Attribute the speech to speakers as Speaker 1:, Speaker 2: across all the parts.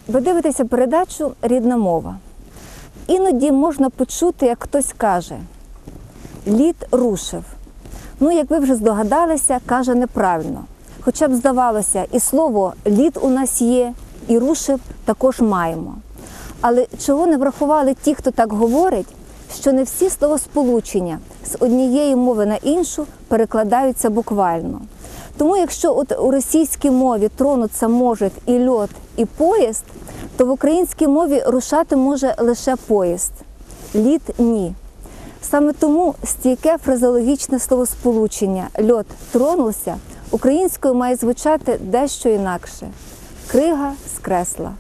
Speaker 1: Ви дивитеся передачу «Рідна мова». Іноді можна почути, як хтось каже «лід рушив». Ну, як ви вже здогадалися, каже неправильно. Хоча б здавалося, і слово «лід» у нас є, і «рушив» також маємо. Але чого не врахували ті, хто так говорить, що не всі словосполучення з однієї мови на іншу перекладаються буквально. Тому якщо от у російській мові тронуться може і льот, і поїзд, то в українській мові рушати може лише поїзд. Лід – ні. Саме тому стійке фразеологічне словосполучення «льот тронувся» українською має звучати дещо інакше. Крига скресла.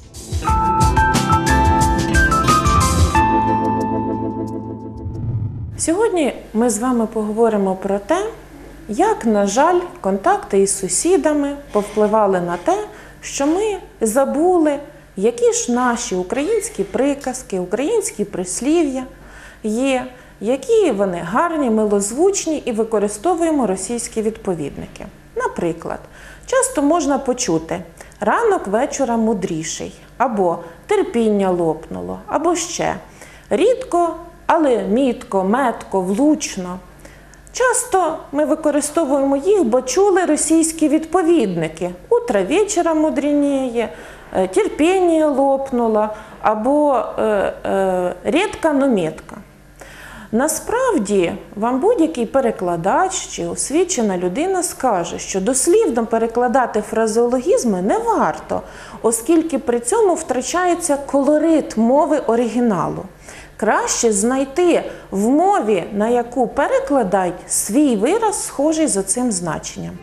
Speaker 2: Сьогодні ми з вами поговоримо про те, як, на жаль, контакти із сусідами повпливали на те, що ми забули, які ж наші українські приказки, українські прислів'я є, які вони гарні, милозвучні і використовуємо російські відповідники. Наприклад, часто можна почути «ранок вечора мудріший», або «терпіння лопнуло», або ще «рідко, але мітко, метко, влучно». Часто ми використовуємо їх, бо чули російські відповідники. «Утро вечора мудренее», «терпіння лопнуло» або «рідко, но метко». Насправді, вам будь-який перекладач чи освічена людина скаже, що дослівно перекладати фразеологізми не варто, оскільки при цьому втрачається колорит мови оригіналу. Краще знайти в мові, на яку перекладають, свій вираз, схожий за цим значенням.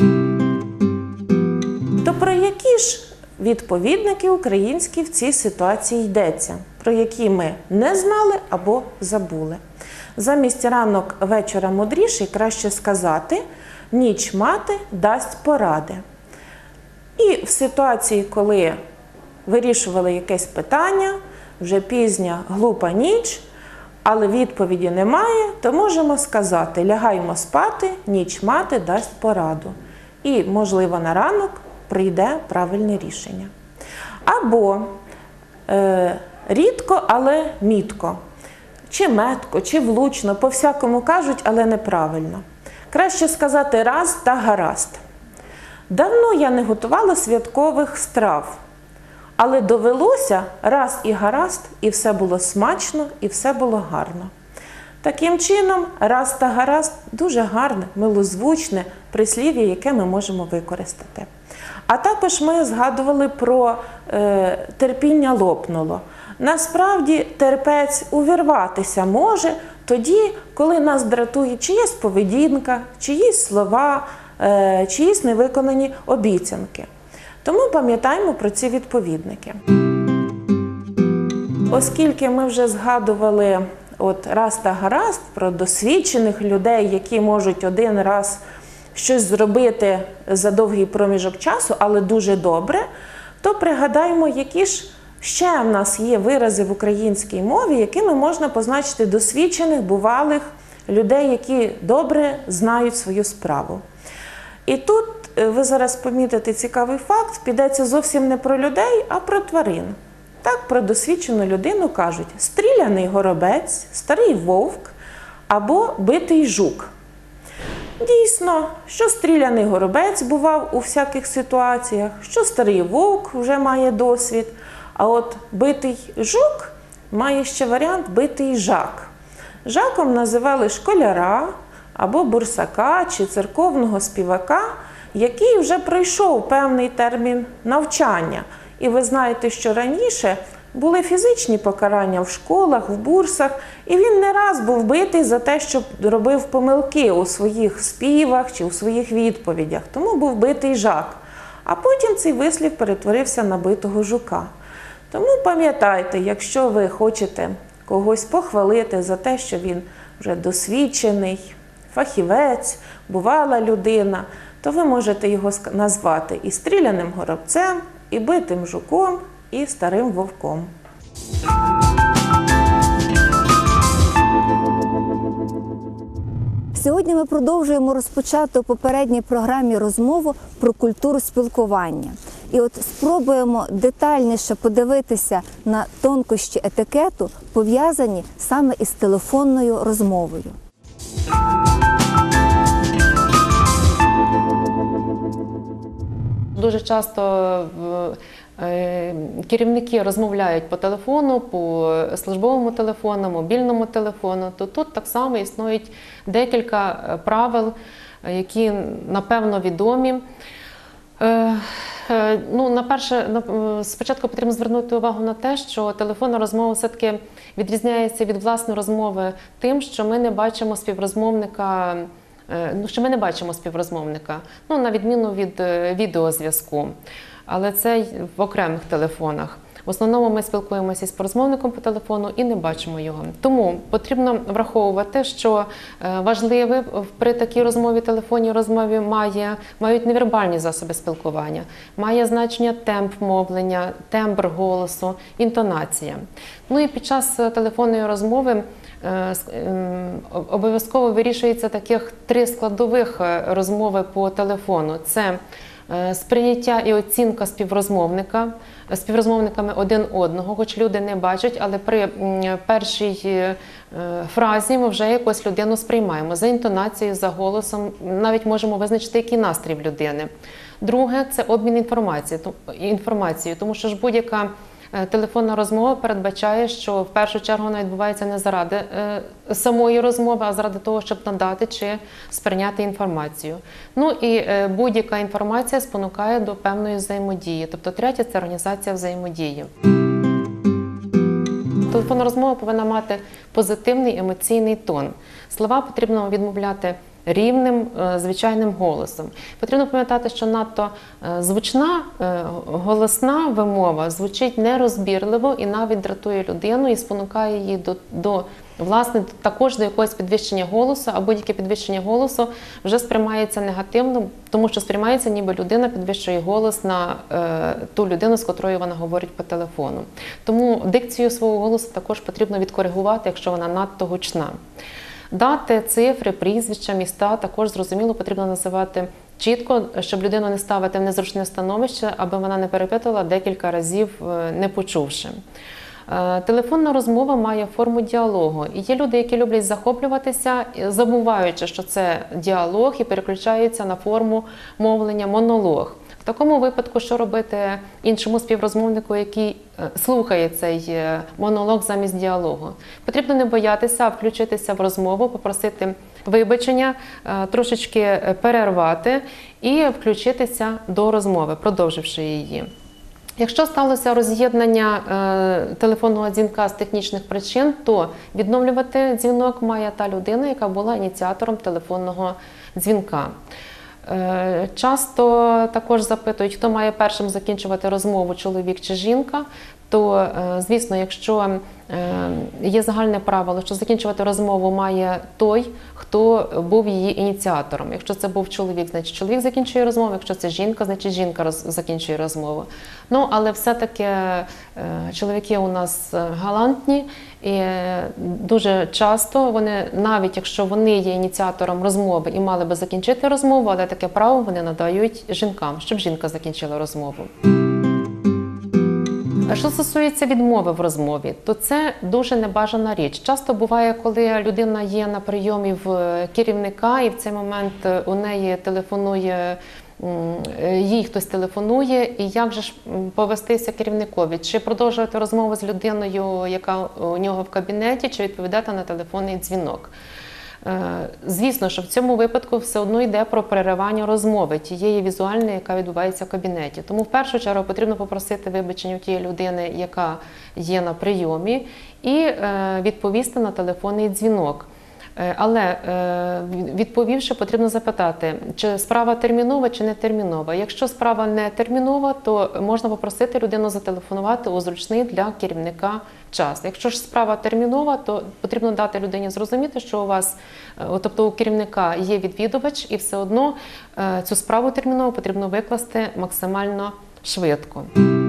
Speaker 2: То про які ж відповідники українські в цій ситуації йдеться, про які ми не знали або забули? Замість «ранок вечора мудріший» краще сказати «ніч мати дасть поради». І в ситуації, коли вирішували якесь питання, вже пізня глупа ніч, але відповіді немає, то можемо сказати «лягаймо спати, ніч мати дасть пораду». І, можливо, на ранок прийде правильне рішення. Або «рідко, але мітко». Чи метко, чи влучно, по-всякому кажуть, але неправильно. Краще сказати «раз та гаразд». Давно я не готувала святкових страв, але довелося раз і гаразд, і все було смачно, і все було гарно. Таким чином, «раз та гаразд» – дуже гарне, милозвучне прислів'я, яке ми можемо використати. А також ми згадували про терпіння лопнуло. Насправді, терпець увірватися може тоді, коли нас дратує чиясь поведінка, чиїсь слова, чиїсь невиконані обіцянки. Тому пам'ятаємо про ці відповідники. Оскільки ми вже згадували раз та гаразд про досвідчених людей, які можуть один раз щось зробити за довгий проміжок часу, але дуже добре, то пригадаємо, які ж ще в нас є вирази в українській мові, якими можна позначити досвідчених, бувалих людей, які добре знають свою справу. І тут ви зараз помітите цікавий факт, підеться зовсім не про людей, а про тварин. Так про досвідчену людину кажуть «стріляний горобець», «старий вовк» або «битий жук». Дійсно, що стріляний горобець бував у всяких ситуаціях, що старий вовк вже має досвід, а от битий жук має ще варіант «битий жак». Жаком називали школяра або бурсака чи церковного співака, який вже пройшов певний термін навчання. І ви знаєте, що раніше були фізичні покарання в школах, в бурсах, і він не раз був битий за те, що робив помилки у своїх співах чи у своїх відповідях. Тому був битий жак. А потім цей вислів перетворився на битого жука. Тому пам'ятайте, якщо ви хочете когось похвалити за те, що він вже досвідчений, фахівець, бувала людина, то ви можете його назвати і стріляним горобцем, і битим жуком, і старим вовком.
Speaker 1: Сьогодні ми продовжуємо розпочати у попередній програмі розмову про культуру спілкування. І от спробуємо детальніше подивитися на тонкощі етикету, пов'язані саме із телефонною розмовою.
Speaker 3: Дуже часто керівники розмовляють по телефону, по службовому телефону, мобільному телефону, то тут так само існують декілька правил, які, напевно, відомі. Спочатку потрібно звернути увагу на те, що телефонна розмова все-таки відрізняється від власної розмови тим, що ми не бачимо співрозмовника, на відміну від відеозв'язку, але це в окремих телефонах. В основному ми спілкуємося з порозмовником по телефону і не бачимо його. Тому потрібно враховувати, що важливе при такій розмові, телефонній розмові мають невербальні засоби спілкування, має значення темп мовлення, тембр голосу, інтонація. Ну і під час телефонної розмови обов'язково вирішується таких 3 складових розмови по телефону. Це сприйняття і оцінка співрозмовниками один одного, хоч люди не бачать, але при першій фразі ми вже якусь людину сприймаємо. За інтонацією, за голосом, навіть можемо визначити, який настрій в людини. Друге – це обмін інформацією, тому що ж будь-яка телефонна розмова передбачає, що в першу чергу вона відбувається не заради самої розмови, а заради того, щоб надати чи сприйняти інформацію. Ну і будь-яка інформація спонукає до певної взаємодії. Тобто третє – це організація взаємодії. Телефонна розмова повинна мати позитивний емоційний тон. Слова потрібно відмовляти рівним, звичайним голосом. Потрібно пам'ятати, що надто звучна, голосна вимова звучить нерозбірливо і навіть дратує людину і спонукає її власне, також до якогось підвищення голосу, а будь-яке підвищення голосу вже сприймається негативно, тому що сприймається, ніби людина підвищує голос на ту людину, з котрою вона говорить по телефону. Тому дикцію свого голосу також потрібно відкоригувати, якщо вона надто гучна. Дати, цифри, прізвища, міста також, зрозуміло, потрібно називати чітко, щоб людину не ставити в незручне становище, аби вона не перепитувала декілька разів, не почувши. Телефонна розмова має форму діалогу. І є люди, які люблять захоплюватися, забуваючи, що це діалог, і переключаються на форму мовлення монолог. В такому випадку, що робити іншому співрозмовнику, який слухає цей монолог замість діалогу? Потрібно не боятися, а включитися в розмову, попросити вибачення, трошечки перервати і включитися до розмови, продовживши її. Якщо сталося роз'єднання телефонного дзвінка з технічних причин, то відновлювати дзвінок має та людина, яка була ініціатором телефонного дзвінка. Часто також запитують, хто має першим закінчувати розмову, чоловік чи жінка, то, звісно, якщо є загальне правило, що закінчувати розмову має той, хто був її ініціатором. Якщо це був чоловік, значить чоловік закінчує розмову, якщо це жінка, значить жінка закінчує розмову. Ну, але все-таки чоловіки у нас галантні і дуже часто вони, навіть якщо вони є ініціатором розмови і мали би закінчити розмову, але таке право вони надають жінкам, щоб жінка закінчила розмову. Що стосується відмови в розмові, то це дуже небажана річ. Часто буває, коли людина є на прийомі в керівника і в цей момент у неї їй хтось телефонує, і як же ж повестися керівникові? Чи продовжувати розмову з людиною, яка у нього в кабінеті, чи відповідати на телефонний дзвінок? Звісно, що в цьому випадку все одно йде про переривання розмови, тієї візуальної, яка відбувається в кабінеті. Тому в першу чергу потрібно попросити вибачення у тієї людини, яка є на прийомі, і відповісти на телефонний дзвінок. Але відповівши, потрібно запитати, чи справа термінова, чи не термінова. Якщо справа не термінова, то можна попросити людину зателефонувати у зручний для керівника час. Якщо ж справа термінова, то потрібно дати людині зрозуміти, що у вас, тобто у керівника є відвідувач, і все одно цю справу термінову потрібно викласти максимально швидко.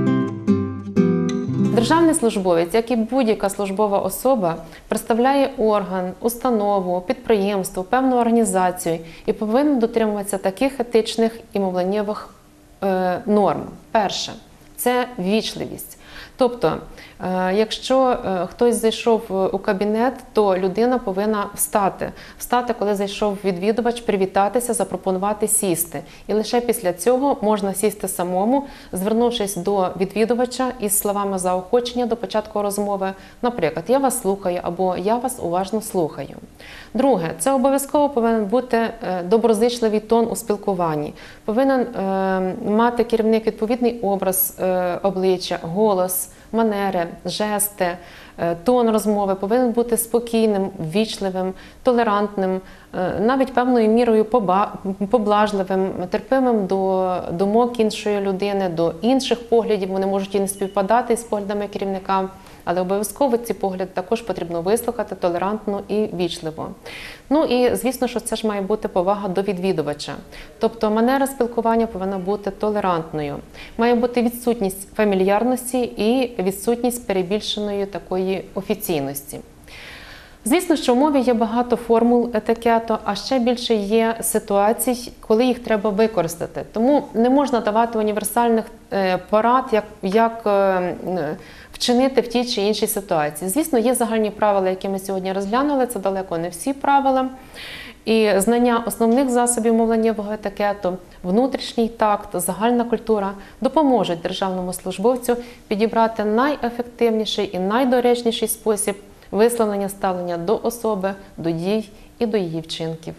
Speaker 3: Державний службовець, як і будь-яка службова особа, представляє орган, установу, підприємство, певну організацію і повинен дотримуватися таких етичних і мовленнєвих норм. Перше – це ввічливість. Тобто, якщо хтось зайшов у кабінет, то людина повинна встати. Встати, коли зайшов відвідувач, привітатися, запропонувати сісти. І лише після цього можна сісти самому, звернувшись до відвідувача із словами заохочення до початку розмови. Наприклад, «Я вас слухаю» або «Я вас уважно слухаю». Друге, це обов'язково повинен бути доброзичливий тон у спілкуванні. Повинен мати керівник відповідний образ обличчя, голос, манери, жести, тон розмови, повинен бути спокійним, ввічливим, толерантним, навіть певною мірою поблажливим, терпимим до думок іншої людини, до інших поглядів. Вони можуть і не співпадати з поглядами керівника, але обов'язково ці погляди також потрібно вислухати толерантно і ввічливо. Ну і, звісно, що це ж має бути повага до відвідувача. Тобто манера спілкування повинна бути толерантною. Має бути відсутність фамільярності і відсутність перебільшеної такої офіційності. Звісно, що в мові є багато формул етикету, а ще більше є ситуацій, коли їх треба використати. Тому не можна давати універсальних порад, як вчинити в тій чи іншій ситуації. Звісно, є загальні правила, які ми сьогодні розглянули, це далеко не всі правила. І знання основних засобів мовленнєвого етикету, внутрішній такт, загальна культура допоможуть державному службовцю підібрати найефективніший і найдоречніший спосіб висловлення ставлення до особи, до дій і до її вчинків.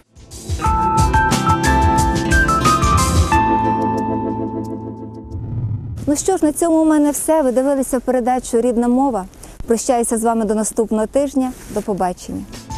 Speaker 1: Ну що ж, на цьому у мене все. Ви дивилися передачу «Рідна мова». Прощаюся з вами до наступного тижня. До побачення.